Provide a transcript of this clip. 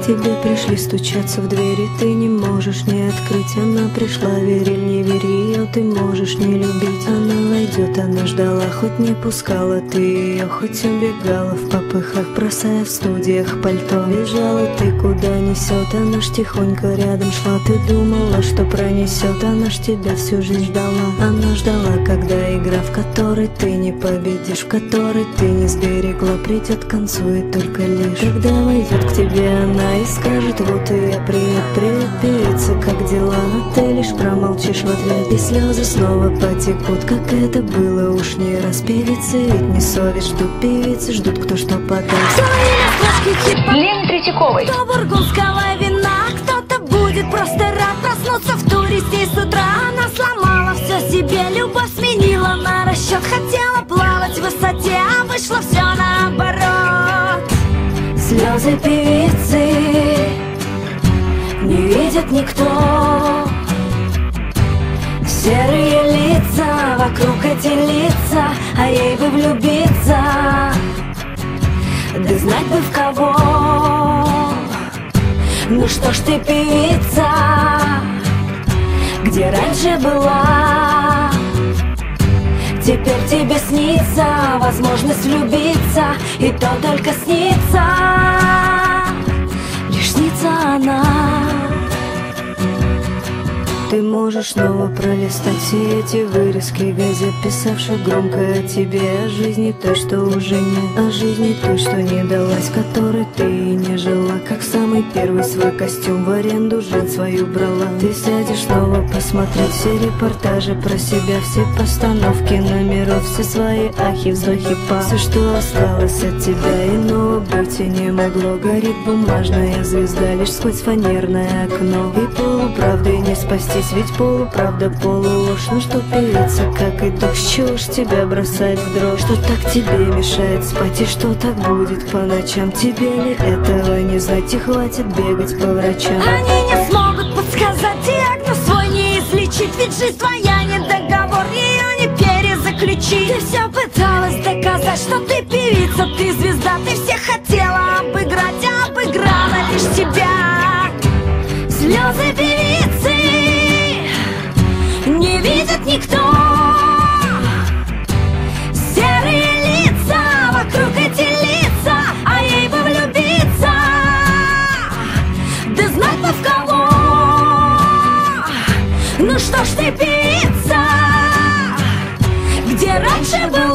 тебе пришли стучаться в двери, ты не можешь не открыть. Она пришла, верь или не верь, ее ты можешь не любить. Она войдет, она ждала, хоть не пускала ты ее, хоть убегала в попыхах, бросая в студиях пальто. Бежала ты, куда несет, она ж тихонько рядом шла. Ты думала, что пронесет, она ж тебя всю жизнь ждала. Она ждала, когда игра, в которой ты не победишь, в которой ты не сберегла, придет к концу и только лишь когда войдет к тебе она и скажет: вот и я, привет, привет, певица, как дела? А ты лишь промолчишь в ответ, и слезы снова потекут, как это было уж не раз. Певицы ведь не совесть, ждут певицы, ждут кто что подаст. Лене Третьяковой. Кто бургундского вина, кто-то будет просто рад проснуться в туристе с утра. Она сломала все себе, любовь сменила на расчет. Хотела плавать в высоте, а вышло все наоборот. Слезы певицы не видит никто. Серые лица, вокруг эти лица, а ей бы влюбиться, да знать бы в кого. Ну что ж ты, певица, где раньше была? Теперь тебе снится возможность влюбиться, и то только снится, лишь снится она. Ты можешь снова пролистать все эти вырезки газет, писавших громко о тебе, о жизни той, что уже нет, о жизни той, что не далась, которой ты и не жила. Как самый первый свой костюм в аренду жизнь свою брала. Ты сядешь снова посмотреть все репортажи про себя, все постановки номеров, все свои ахи, вздохи, па. Все, что осталось от тебя, иного быть и не могло. Горит бумажная звезда лишь сквозь фанерное окно, и полуправдой не спасти, ведь полуправда, полуложь. Ну что, певица, как итог, с чего ж тебя бросает в дрожь? Что так тебе мешает спать, и что так будет по ночам? Тебе ли этого не знать, и хватит бегать по врачам? Они не смогут подсказать диагноз свой не излечить, ведь жизнь твоя не договор, ее не перезаключить. Ты все пыталась доказать, что ты певица, ты звезда, ты всех хотела обыграть, а обыграла лишь тебя. Слезы певицы не видит никто. Серые лица, вокруг эти лица, а ей бы влюбиться, да знать бы в кого. Ну что ж ты, певица, где раньше был